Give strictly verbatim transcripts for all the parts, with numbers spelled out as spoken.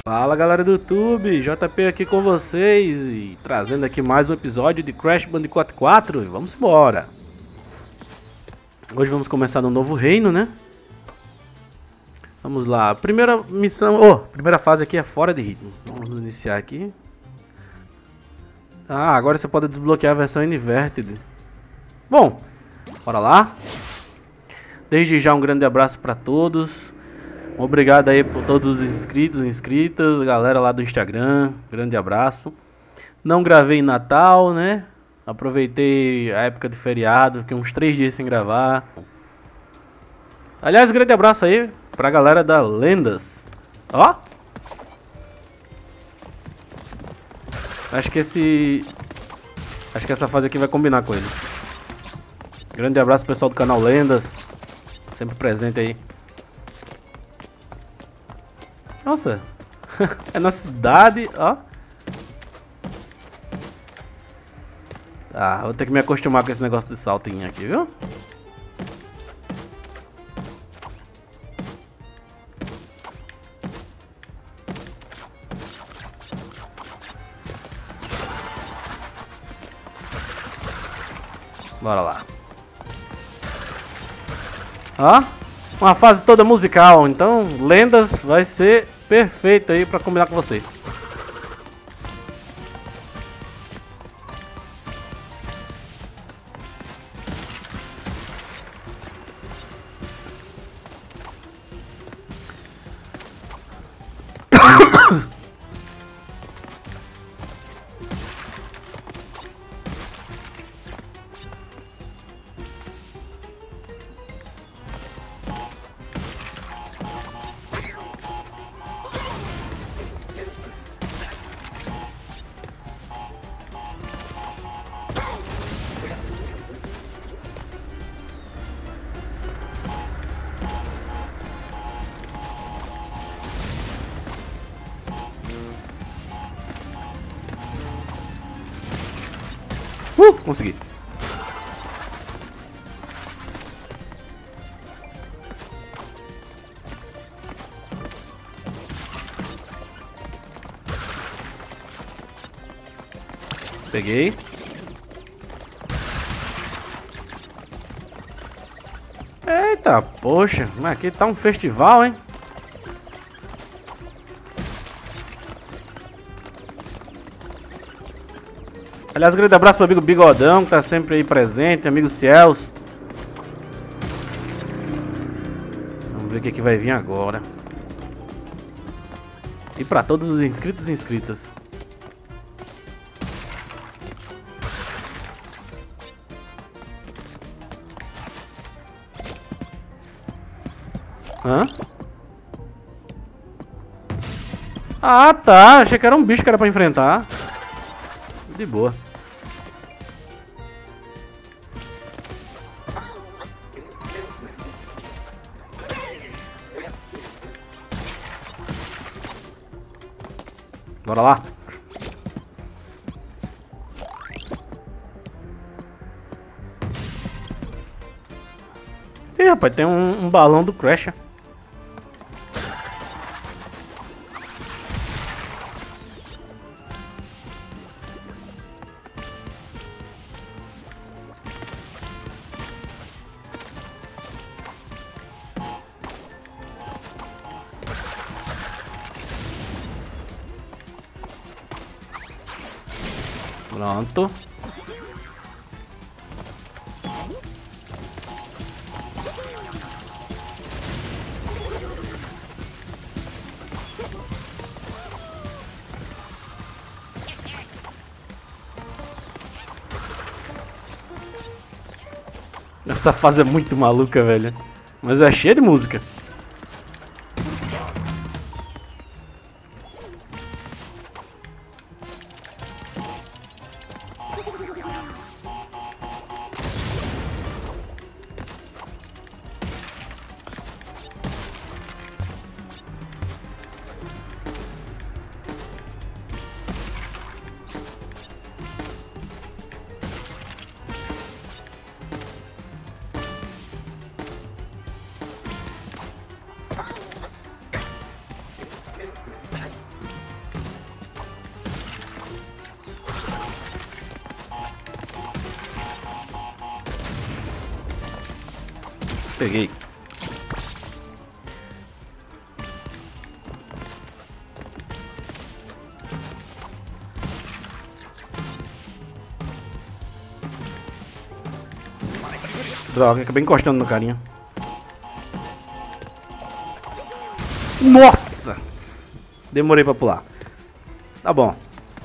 Fala galera do YouTube, J P aqui com vocês e trazendo aqui mais um episódio de Crash Bandicoot quatro e vamos embora. Hoje vamos começar no novo reino, né? Vamos lá, primeira missão, oh, primeira fase aqui é fora de ritmo. Vamos iniciar aqui. Ah, agora você pode desbloquear a versão Inverted. Bom, bora lá. Desde já um grande abraço para todos. Obrigado aí por todos os inscritos e inscritas, galera lá do Instagram, grande abraço. Não gravei em Natal, né? Aproveitei a época de feriado, fiquei uns três dias sem gravar. Aliás, grande abraço aí pra galera da Lendas. Ó! Acho que esse... Acho que essa fase aqui vai combinar com ele. Grande abraço pessoal do canal Lendas, sempre presente aí. Nossa, é na cidade, ó. Ah, vou ter que me acostumar com esse negócio de saltinho aqui, viu? Bora lá. Ó, uma fase toda musical, então Lendas vai ser perfeito aí pra combinar com vocês. Uh, consegui. Peguei. Eita, poxa, mas aqui tá um festival, hein? Aliás, um grande abraço pro amigo Bigodão, que tá sempre aí presente, amigo Ciels. Vamos ver o que, que vai vir agora. E pra todos os inscritos e inscritas. Hã? Ah, tá. Achei que era um bicho que era pra enfrentar. De boa. Bora lá. Ih, rapaz, tem um, um balão do Crash. Pronto. Essa fase é muito maluca, velho. Mas é cheia de música. Peguei. Droga, acabei encostando no carinha. Nossa! Demorei pra pular. Tá bom.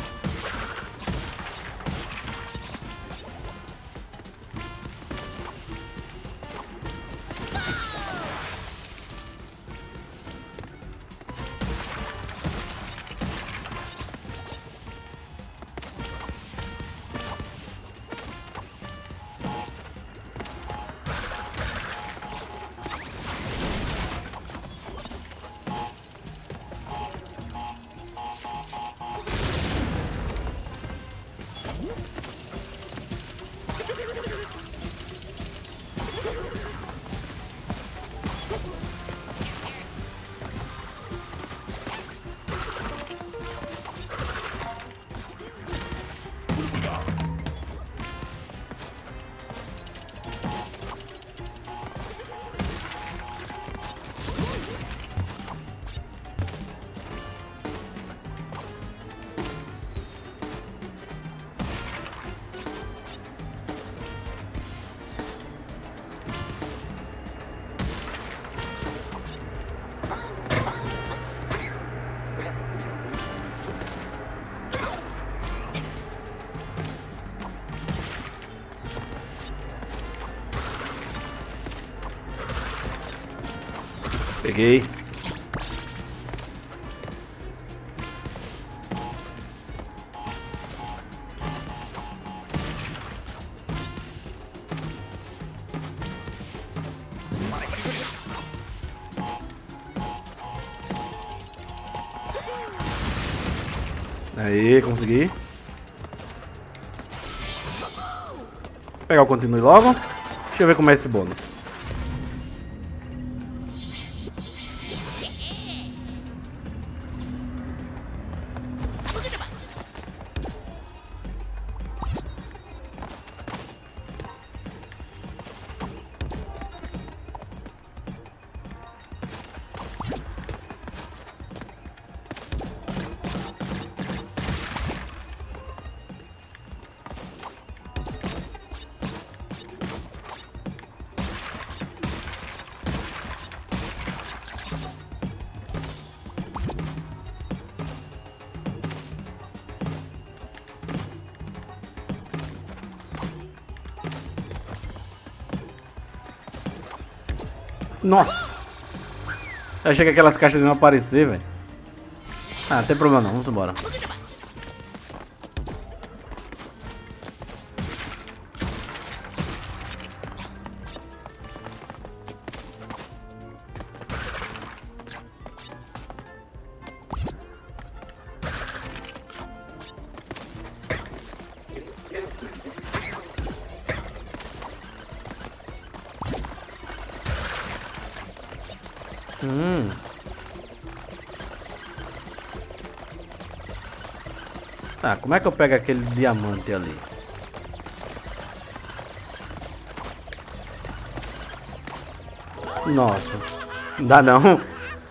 Peguei. Aí, consegui. Vou pegar o continue logo. Deixa eu ver como é esse bônus. Nossa! Eu achei que aquelas caixas iam aparecer, velho. Ah, não tem problema não, vamos embora. Hum. Tá, como é que eu pego aquele diamante ali? Nossa, não dá não.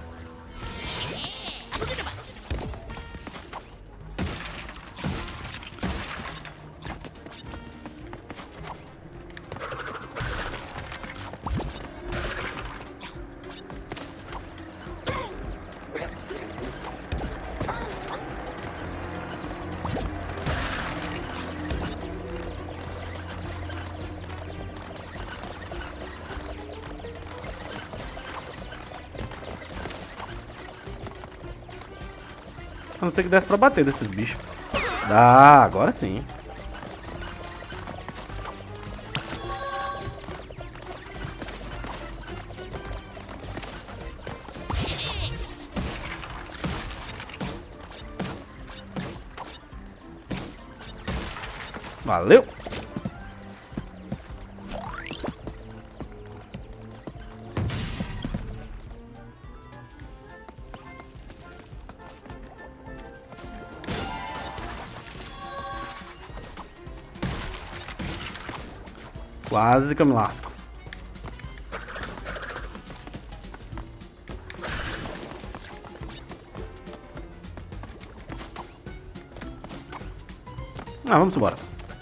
A não ser que desse pra bater desses bichos. Ah, agora sim. Valeu! Quase que eu me lasco. Ah, vamos embora.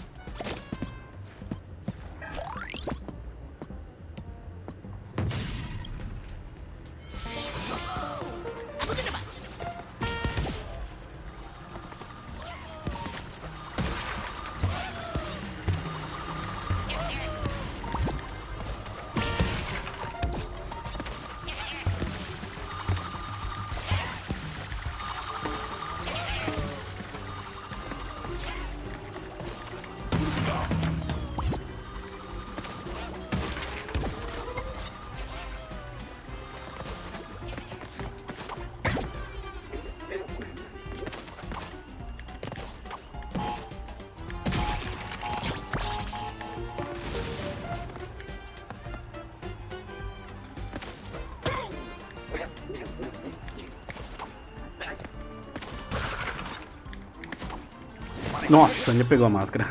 Nossa, ainda pegou a máscara.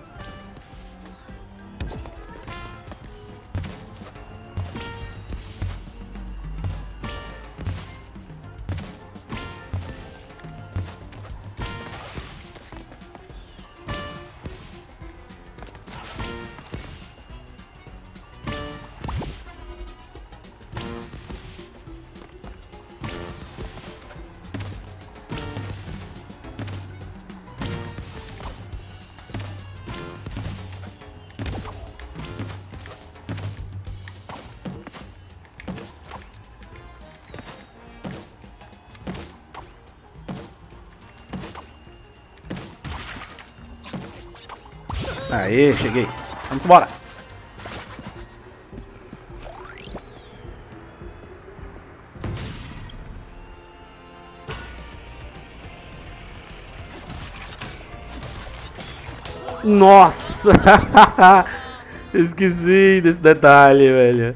Aê, cheguei. Vamos embora. Nossa! Esqueci desse detalhe, velho.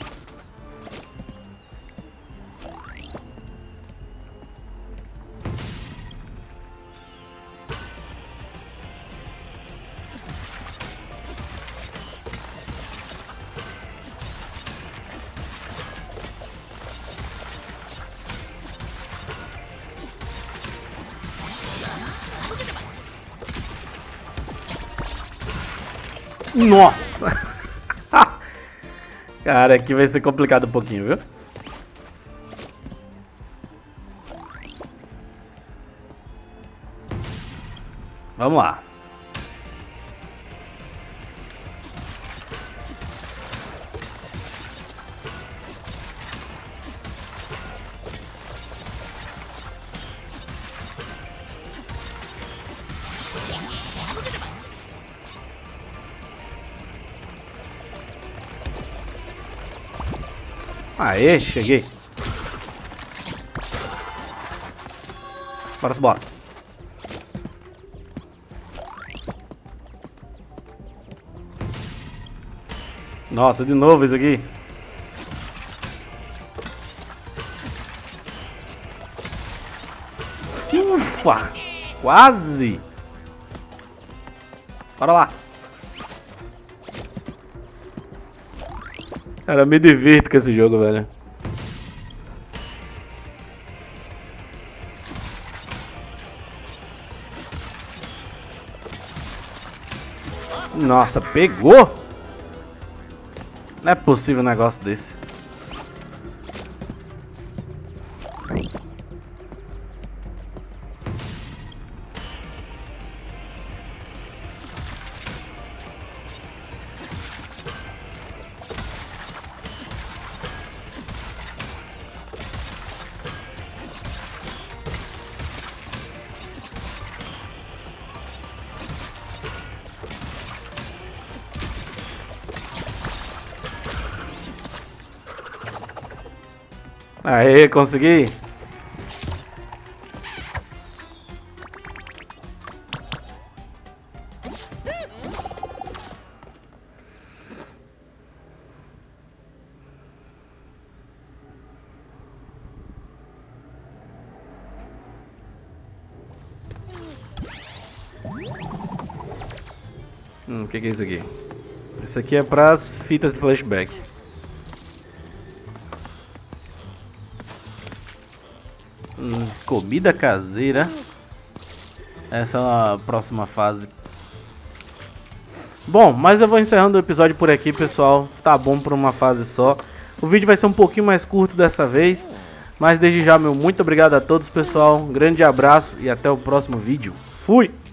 Nossa! Cara, aqui vai ser complicado um pouquinho, viu? Vamos lá. Aê, cheguei. Bora, bora. Nossa, de novo isso aqui. Ufa, quase. Bora lá. Cara, eu me divirto com esse jogo, velho. Nossa, pegou? Não é possível um negócio desse. Aê, consegui. Hum, o que que é isso aqui? Isso aqui é para as fitas de flashback. Hum, comida caseira. Essa é a próxima fase Bom, mas eu vou encerrando o episódio por aqui, pessoal. Tá bom por uma fase só. O vídeo vai ser um pouquinho mais curto dessa vez. Mas desde já, meu muito obrigado a todos, pessoal. Um grande abraço e até o próximo vídeo. Fui!